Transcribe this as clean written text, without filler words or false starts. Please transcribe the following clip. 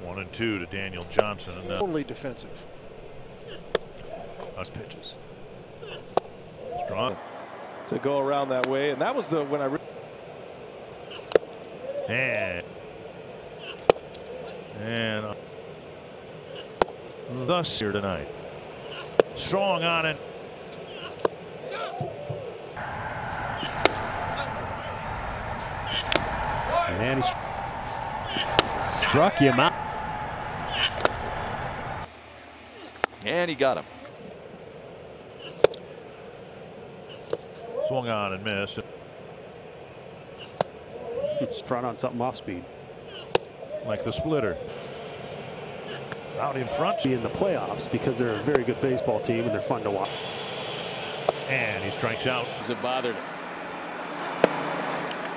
1-2 to Daniel Johnson. And totally defensive. Us pitches. Strong. To go around that way, and that was the when I. And thus here tonight. Strong on it. And he struck him out. And he got him. Swung on and missed. It's front on something off speed. Like the splitter. Out in front. Be in the playoffs because they're a very good baseball team and they're fun to watch. And he strikes out. Is it bothered?